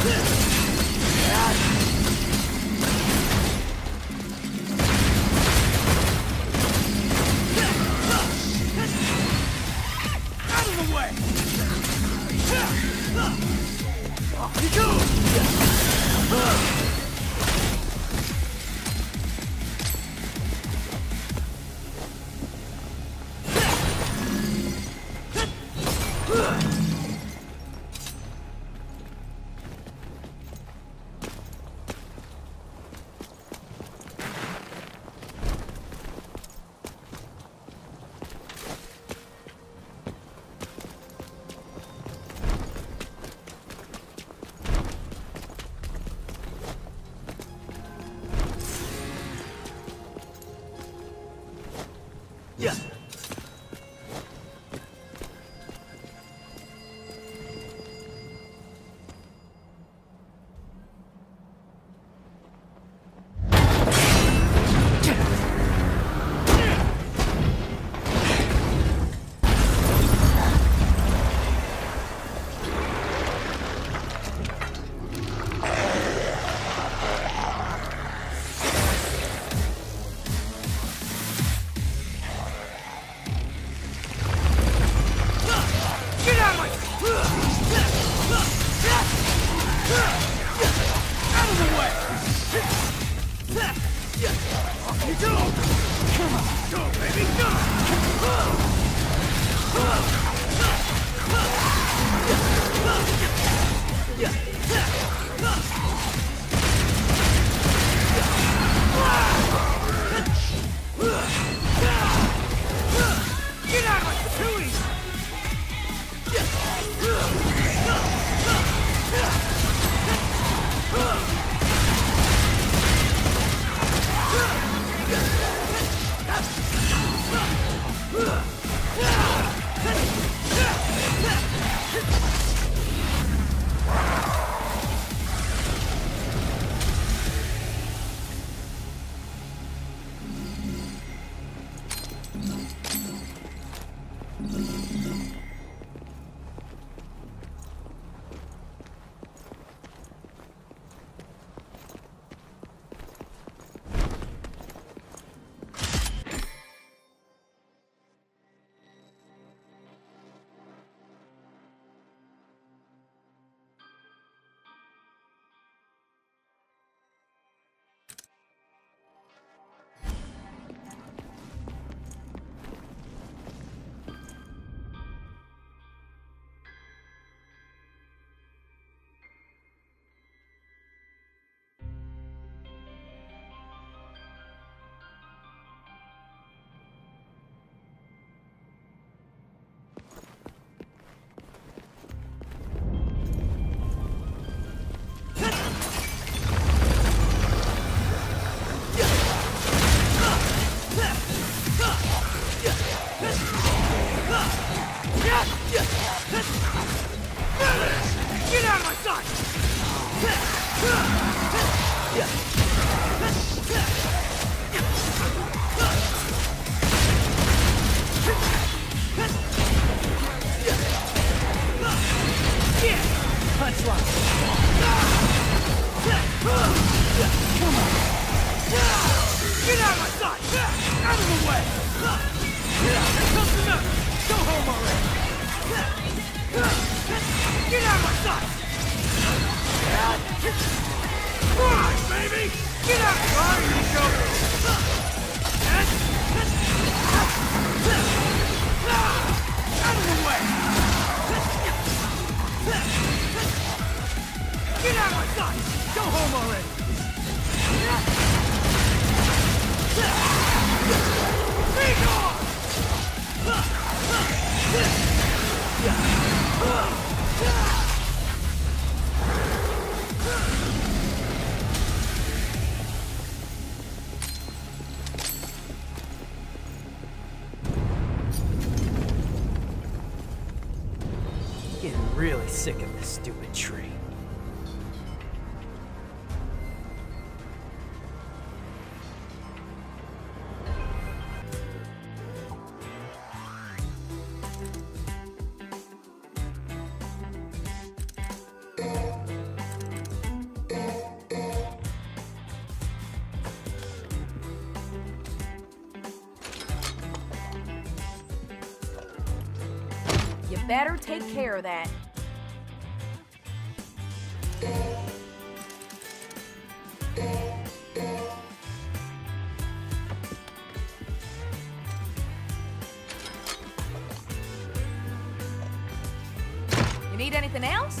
Really sick of this stupid tree. better take care of that. You need anything else?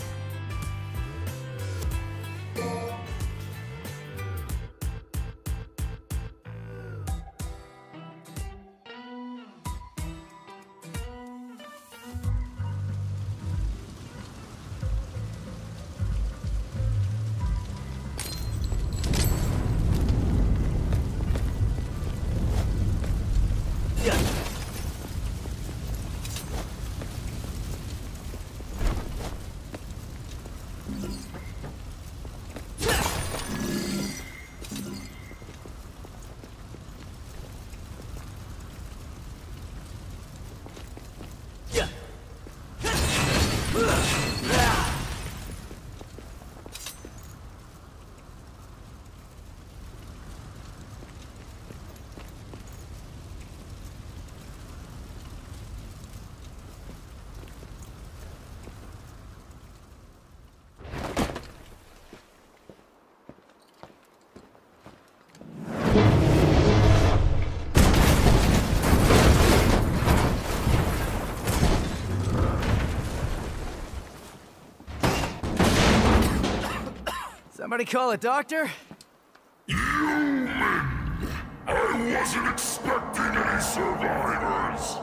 Somebody call a doctor? Human! I wasn't expecting any survivors!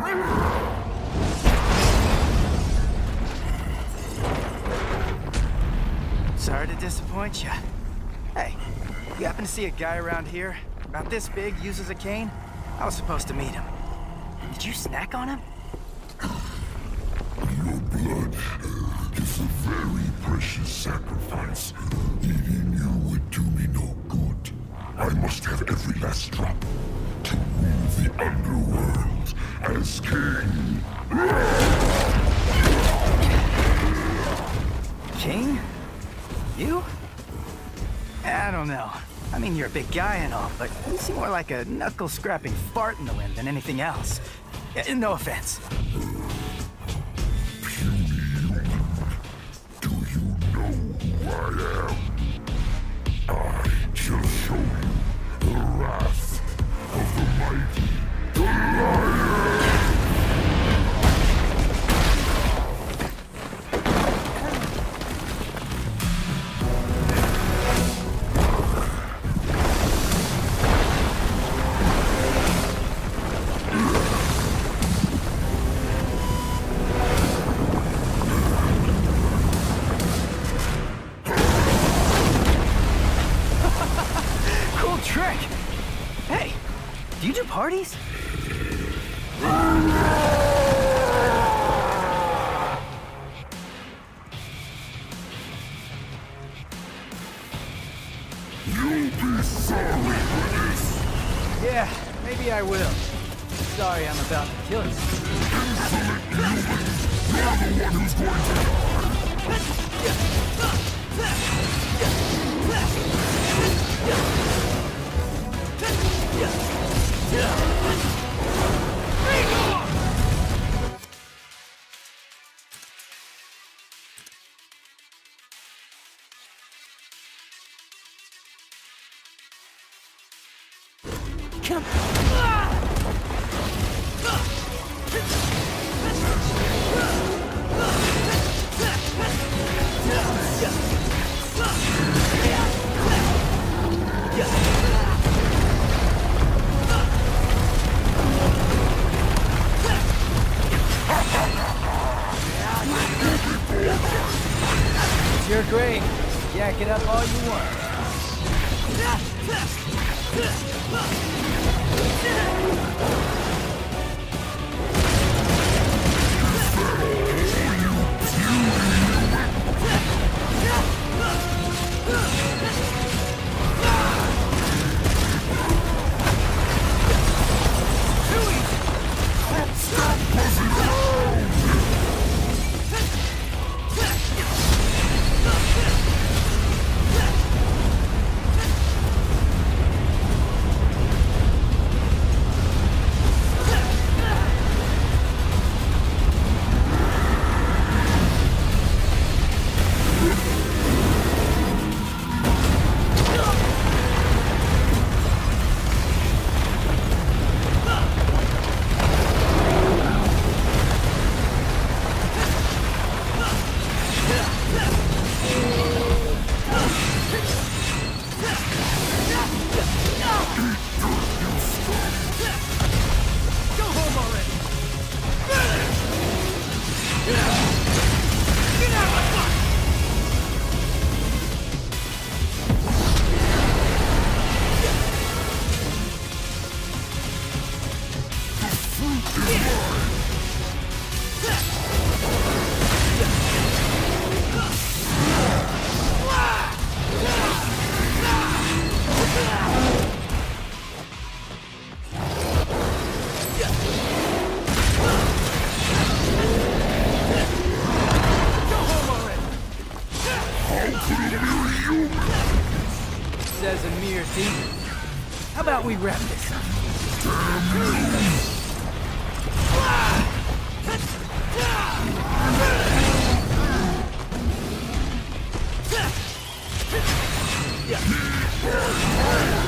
Sorry to disappoint you. Hey, you happen to see a guy around here? About this big, uses a cane? I was supposed to meet him. Did you snack on him? Your blood is a very precious sacrifice. Eating you would do me no good. I must have every last drop to rule the underworld as king. King? You? I don't know. I mean, you're a big guy and all, but you seem more like a knuckle-scrapping fart in the wind than anything else. No offense. Puny human, do you know who I am? I shall show you the wrath of the mighty Goliath! Trick! Hey, do you do parties? You'll be sorry for this! Yeah, maybe I will. Sorry I'm about to kill you. Insolent human! You're the one who's going to Come. You're great. Yak it up all you want. Says a mere demon. How about we wrap this up? Yeah.